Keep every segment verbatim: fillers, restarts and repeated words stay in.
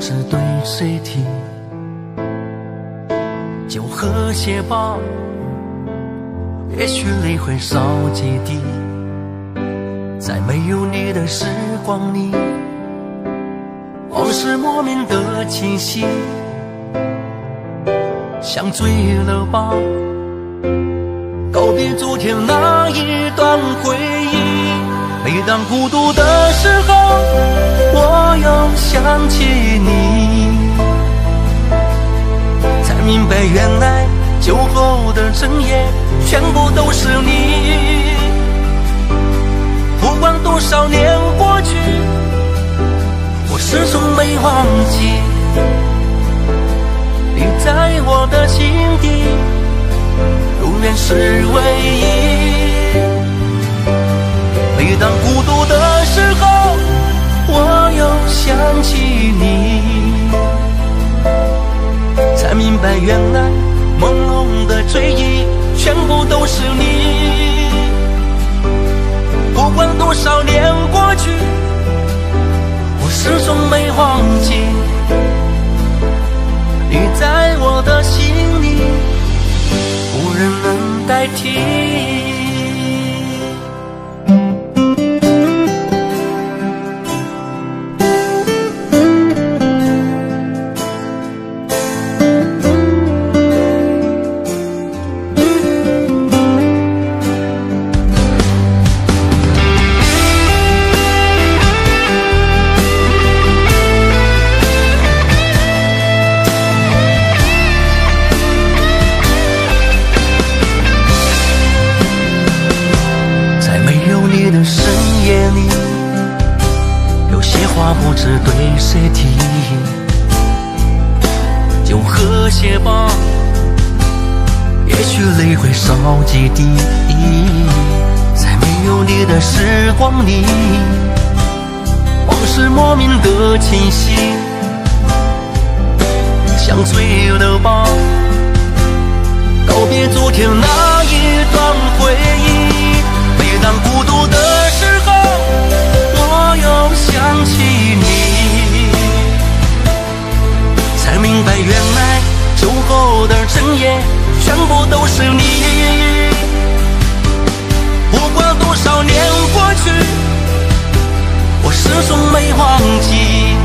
知对谁提，就和谐吧，也许泪会少几滴。在没有你的时光里，往事莫名的清晰，像醉了吧，告别昨天那一段回忆。每当孤独的时候，我又想起你，才明白原来酒后的整夜全部都是你。不管多少年过去，我始终没忘记，你在我的心底永远是唯一。每当孤独的时候，我又想起你，才明白原来朦胧的追忆全部都是你。不管多少年过去，我始终没忘记，你在我的心里无人能代替。不知对谁提，就和谐吧，也许泪会少几滴。在没有你的时光里，往事莫名的清晰，像醉了吧，告别昨天那一段回忆。每当孤独的时候，我又想起你，才明白原来酒后的整夜全部都是你。不管多少年过去，我始终没忘记，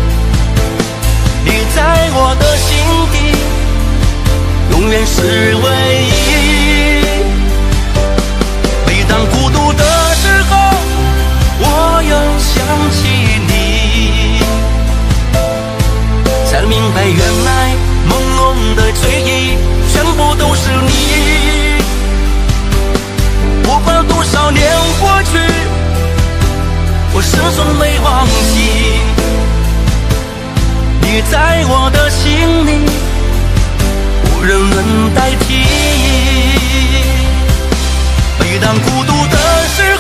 你在我的心底永远是唯一。每当孤独的时候，我又想起你，才明白原来朦胧的追忆全部都是你。不管多少年过去，我始终没忘记，你在我的心里无人能代替。每当孤独的时候，